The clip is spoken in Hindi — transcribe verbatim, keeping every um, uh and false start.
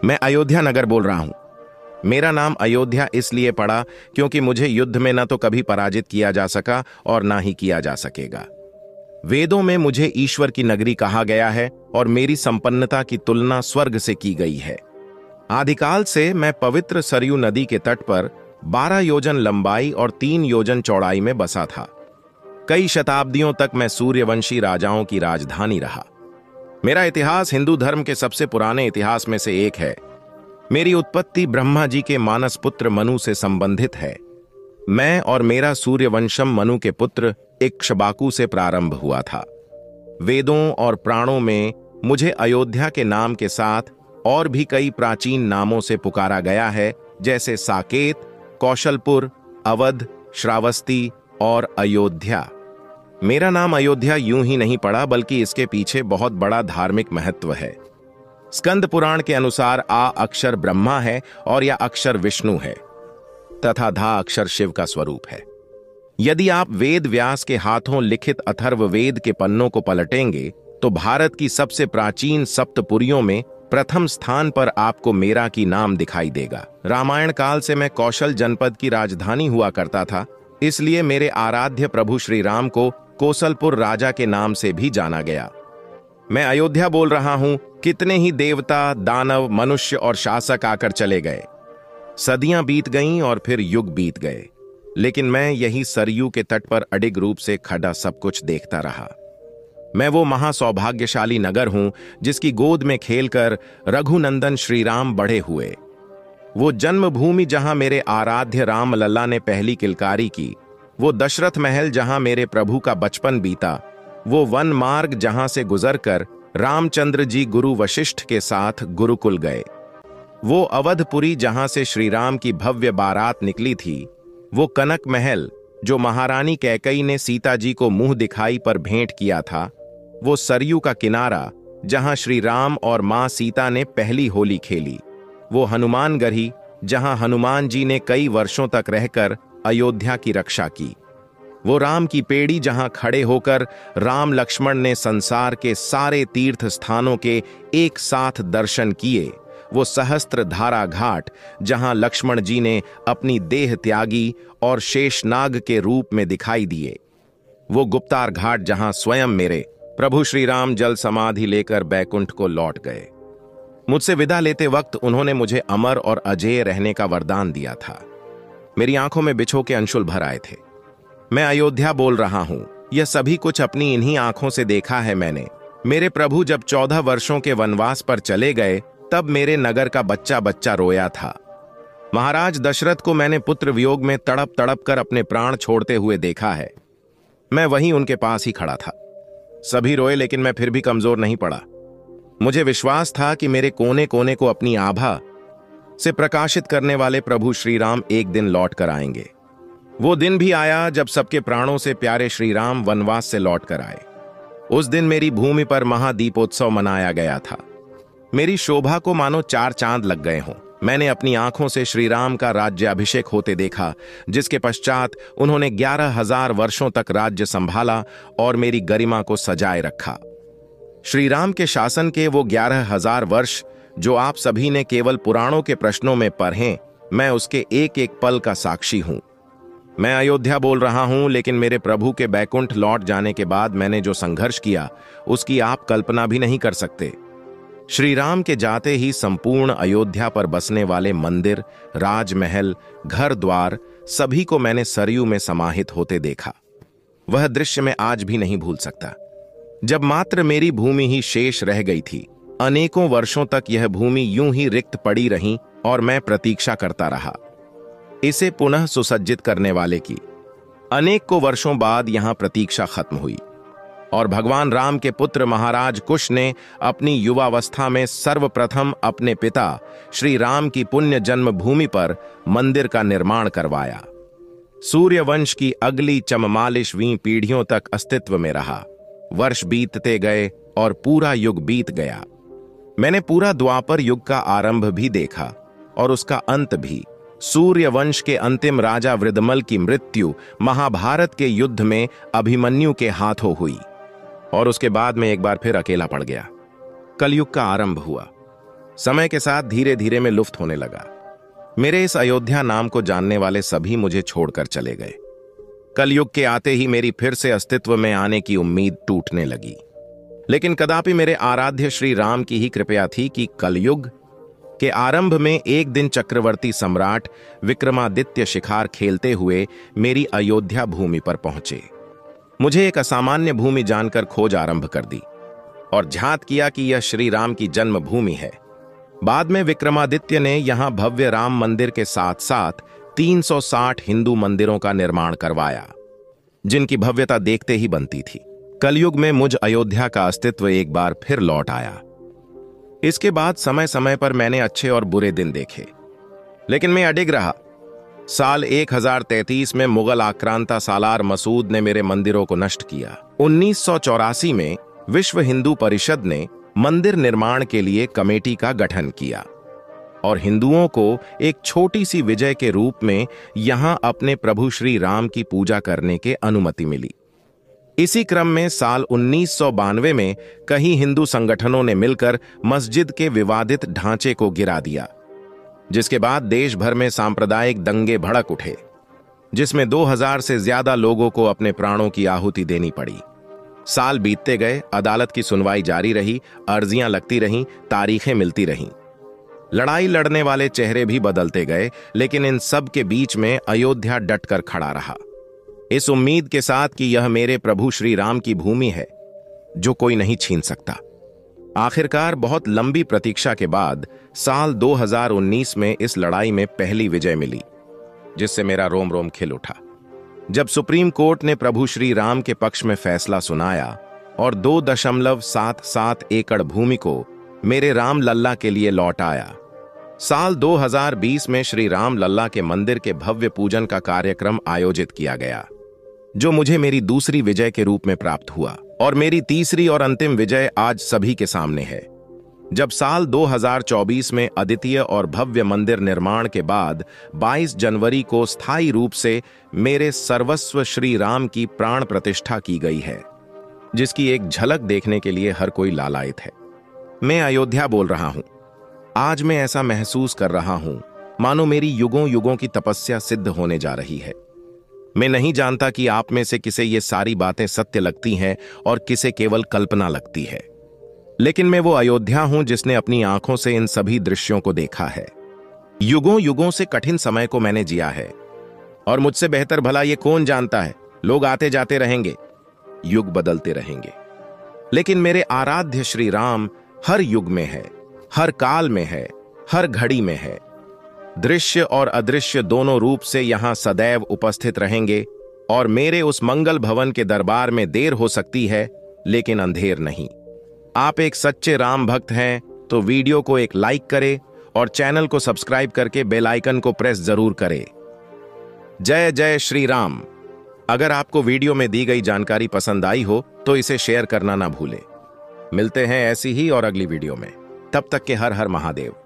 मैं अयोध्या नगर बोल रहा हूं। मेरा नाम अयोध्या इसलिए पड़ा क्योंकि मुझे युद्ध में न तो कभी पराजित किया जा सका और ना ही किया जा सकेगा। वेदों में मुझे ईश्वर की नगरी कहा गया है और मेरी संपन्नता की तुलना स्वर्ग से की गई है। आदिकाल से मैं पवित्र सरयू नदी के तट पर बारह योजन लंबाई और तीन योजन चौड़ाई में बसा था। कई शताब्दियों तक मैं सूर्यवंशी राजाओं की राजधानी रहा। मेरा इतिहास हिंदू धर्म के सबसे पुराने इतिहास में से एक है। मेरी उत्पत्ति ब्रह्मा जी के मानस पुत्र मनु से संबंधित है। मैं और मेरा सूर्यवंशम मनु के पुत्र इक्ष्वाकु से प्रारंभ हुआ था। वेदों और पुराणों में मुझे अयोध्या के नाम के साथ और भी कई प्राचीन नामों से पुकारा गया है, जैसे साकेत, कौशलपुर, अवध, श्रावस्ती और अयोध्या। मेरा नाम अयोध्या यूं ही नहीं पड़ा, बल्कि इसके पीछे बहुत बड़ा धार्मिक महत्व है। स्कंद पुराण के अनुसार आ अक्षर ब्रह्मा है और यह अक्षर विष्णु है तथा धा अक्षर शिव का स्वरूप है। यदि आप वेद व्यास के हाथों लिखित अथर्ववेद के पन्नों को पलटेंगे तो भारत की सबसे प्राचीन सप्तपुरियों में प्रथम स्थान पर आपको मेरा की नाम दिखाई देगा। रामायण काल से मैं कौशल जनपद की राजधानी हुआ करता था, इसलिए मेरे आराध्य प्रभु श्री राम को कौशलपुर राजा के नाम से भी जाना गया। मैं अयोध्या बोल रहा हूं। कितने ही देवता, दानव, मनुष्य और शासक आकर चले गए। सदियां बीत गईं और फिर युग बीत गए, लेकिन मैं यही सरयू के तट पर अडिग रूप से खड़ा सब कुछ देखता रहा। मैं वो महासौभाग्यशाली नगर हूं जिसकी गोद में खेलकर रघुनंदन श्री राम बढ़े हुए। वो जन्मभूमि जहां मेरे आराध्य राम लल्ला ने पहली किलकारी की, वो दशरथ महल जहां मेरे प्रभु का बचपन बीता, वो वन मार्ग जहां से गुजरकर रामचंद्र जी गुरु वशिष्ठ के साथ गुरुकुल गए, वो अवधपुरी जहां से श्री राम की भव्य बारात निकली थी, वो कनक महल जो महारानी कैकई ने सीता जी को मुंह दिखाई पर भेंट किया था, वो सरयू का किनारा जहां श्री राम और मां सीता ने पहली होली खेली, वो हनुमानगढ़ी जहां हनुमान जी ने कई वर्षों तक रहकर अयोध्या की रक्षा की, वो राम की पेड़ी जहां खड़े होकर राम लक्ष्मण ने संसार के सारे तीर्थ स्थानों के एक साथ दर्शन किए, वो सहस्त्र धारा घाट जहां लक्ष्मण जी ने अपनी देह त्यागी और शेषनाग के रूप में दिखाई दिए, वो गुप्तार घाट जहां स्वयं मेरे प्रभु श्री राम जल समाधि लेकर बैकुंठ को लौट गए। मुझसे विदा लेते वक्त उन्होंने मुझे अमर और अजेय रहने का वरदान दिया था। मेरी आंखों में बिछो के अंशुल भर आए थे। मैं अयोध्या बोल रहा हूं। यह सभी कुछ अपनी इन्हीं आंखों से देखा है मैंने। मेरे प्रभु जब चौदह वर्षों के वनवास पर चले गए, तब मेरे नगर का बच्चा बच्चा रोया था। महाराज दशरथ को मैंने पुत्र वियोग में तड़प तड़प कर अपने प्राण छोड़ते हुए देखा है। मैं वहीं उनके पास ही खड़ा था। सभी रोए, लेकिन मैं फिर भी कमजोर नहीं पड़ा। मुझे विश्वास था कि मेरे कोने कोने को अपनी आभा से प्रकाशित करने वाले प्रभु श्री राम एक दिन लौट कर आएंगे। वो दिन भी आया जब सबके प्राणों से प्यारे श्री राम वनवास से लौट कर आए। उस दिन मेरी भूमि पर महादीपोत्सव मनाया गया था। मेरी शोभा को मानो चार चांद लग गए हों। मैंने अपनी आंखों से श्री राम का राज्याभिषेक होते देखा, जिसके पश्चात उन्होंने ग्यारह हजार वर्षों तक राज्य संभाला और मेरी गरिमा को सजाए रखा। श्री राम के शासन के वो ग्यारह हजार वर्ष जो आप सभी ने केवल पुराणों के प्रश्नों में पढ़े, मैं उसके एक एक पल का साक्षी हूं। मैं अयोध्या बोल रहा हूं, लेकिन मेरे प्रभु के बैकुंठ लौट जाने के बाद मैंने जो संघर्ष किया, उसकी आप कल्पना भी नहीं कर सकते। श्री राम के जाते ही संपूर्ण अयोध्या पर बसने वाले मंदिर, राजमहल, घर द्वार सभी को मैंने सरयू में समाहित होते देखा। वह दृश्य मैं आज भी नहीं भूल सकता, जब मात्र मेरी भूमि ही शेष रह गई थी। अनेकों वर्षों तक यह भूमि यूं ही रिक्त पड़ी रही और मैं प्रतीक्षा करता रहा इसे पुनः सुसज्जित करने वाले की। अनेक को वर्षों बाद यहां प्रतीक्षा खत्म हुई और भगवान राम के पुत्र महाराज कुश ने अपनी युवावस्था में सर्वप्रथम अपने पिता श्री राम की पुण्य जन्मभूमि पर मंदिर का निर्माण करवाया। सूर्यवंश की अगली चममालिशवीं पीढ़ियों तक अस्तित्व में रहा। वर्ष बीतते गए और पूरा युग बीत गया। मैंने पूरा द्वापर युग का आरंभ भी देखा और उसका अंत भी। सूर्यवंश के अंतिम राजा वृद्धमल की मृत्यु महाभारत के युद्ध में अभिमन्यु के हाथों हुई और उसके बाद में एक बार फिर अकेला पड़ गया। कलयुग का आरंभ हुआ। समय के साथ धीरे धीरे मैं लुप्त होने लगा। मेरे इस अयोध्या नाम को जानने वाले सभी मुझे छोड़कर चले गए। कलयुग के आते ही मेरी फिर से अस्तित्व में आने की उम्मीद टूटने लगी। लेकिन कदापि मेरे आराध्य श्री राम की ही कृपया थी कि कलयुग के आरंभ में एक दिन चक्रवर्ती सम्राट विक्रमादित्य शिकार खेलते हुए मेरी अयोध्या भूमि पर पहुंचे। मुझे एक असामान्य भूमि जानकर खोज आरंभ कर दी और झात किया कि यह श्री राम की जन्मभूमि है। बाद में विक्रमादित्य ने यहां भव्य राम मंदिर के साथ साथ तीन सौ साठ हिंदू मंदिरों का निर्माण करवाया, जिनकी भव्यता देखते ही बनती थी। कलयुग में मुझ अयोध्या का अस्तित्व एक बार फिर लौट आया। इसके बाद समय समय पर मैंने अच्छे और बुरे दिन देखे, लेकिन मैं अडिग रहा। साल एक हजार तैंतीस में मुगल आक्रांता सालार मसूद ने मेरे मंदिरों को नष्ट किया। उन्नीस सौ चौरासी में विश्व हिंदू परिषद ने मंदिर निर्माण के लिए कमेटी का गठन किया और हिंदुओं को एक छोटी सी विजय के रूप में यहां अपने प्रभु श्री राम की पूजा करने के अनुमति मिली। इसी क्रम में साल उन्नीस सौ बानवे में कई हिंदू संगठनों ने मिलकर मस्जिद के विवादित ढांचे को गिरा दिया, जिसके बाद देश भर में सांप्रदायिक दंगे भड़क उठे, जिसमें दो हजार से ज्यादा लोगों को अपने प्राणों की आहुति देनी पड़ी। साल बीतते गए, अदालत की सुनवाई जारी रही, अर्जियां लगती रहीं, तारीखें मिलती रहीं। लड़ाई लड़ने वाले चेहरे भी बदलते गए, लेकिन इन सब के बीच में अयोध्या डटकर खड़ा रहा, इस उम्मीद के साथ कि यह मेरे प्रभु श्री राम की भूमि है जो कोई नहीं छीन सकता। आखिरकार बहुत लंबी प्रतीक्षा के बाद साल दो हजार उन्नीस में इस लड़ाई में पहली विजय मिली, जिससे मेरा रोम रोम खिल उठा। जब सुप्रीम कोर्ट ने प्रभु श्री राम के पक्ष में फैसला सुनाया और दो दशमलव सात सात एकड़ भूमि को मेरे राम लल्ला के लिए लौट आया। साल दो हजार बीस में श्री राम लल्ला के मंदिर के भव्य पूजन का कार्यक्रम आयोजित किया गया, जो मुझे मेरी दूसरी विजय के रूप में प्राप्त हुआ। और मेरी तीसरी और अंतिम विजय आज सभी के सामने है, जब साल दो हजार चौबीस में अद्वितीय और भव्य मंदिर निर्माण के बाद बाईस जनवरी को स्थायी रूप से मेरे सर्वस्व श्री राम की प्राण प्रतिष्ठा की गई है, जिसकी एक झलक देखने के लिए हर कोई लालायित है। मैं अयोध्या बोल रहा हूं। आज मैं ऐसा महसूस कर रहा हूं मानो मेरी युगों युगों की तपस्या सिद्ध होने जा रही है। मैं नहीं जानता कि आप में से किसे ये सारी बातें सत्य लगती हैं और किसे केवल कल्पना लगती है, लेकिन मैं वो अयोध्या हूं जिसने अपनी आंखों से इन सभी दृश्यों को देखा है। युगों युगों से कठिन समय को मैंने जिया है, और मुझसे बेहतर भला ये कौन जानता है। लोग आते जाते रहेंगे, युग बदलते रहेंगे, लेकिन मेरे आराध्य श्री राम हर युग में है, हर काल में है, हर घड़ी में है। दृश्य और अदृश्य दोनों रूप से यहां सदैव उपस्थित रहेंगे, और मेरे उस मंगल भवन के दरबार में देर हो सकती है, लेकिन अंधेर नहीं। आप एक सच्चे राम भक्त हैं तो वीडियो को एक लाइक करें और चैनल को सब्सक्राइब करके बेल आइकन को प्रेस जरूर करें। जय जय श्री राम। अगर आपको वीडियो में दी गई जानकारी पसंद आई हो तो इसे शेयर करना ना भूलें। मिलते हैं ऐसी ही और अगली वीडियो में। तब तक के हर हर महादेव।